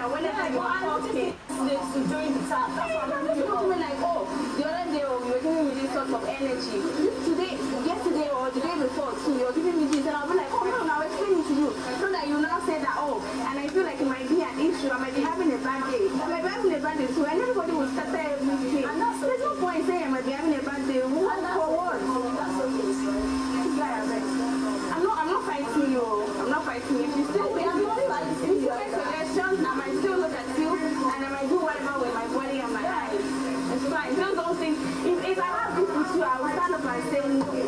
that whenever you are talking, during the time, you talk to me like, oh, the other day you were giving me this sort of energy. Yesterday or the day before too, you were giving me this, and I'll be like, oh no, I'll explain it to you. So that you now say that, oh, and I feel like it might be an issue, I might be having a bad day. I might be having a bad day too, and everybody will start everything. There's no point saying I might be having a bad day. What for what? I'm not fighting you. I'm not fighting you. If you still make suggestions, I might still look at you and I might do whatever with my body and my eyes. It's fine. Just don't think if I have this with you, I will stand up and say no.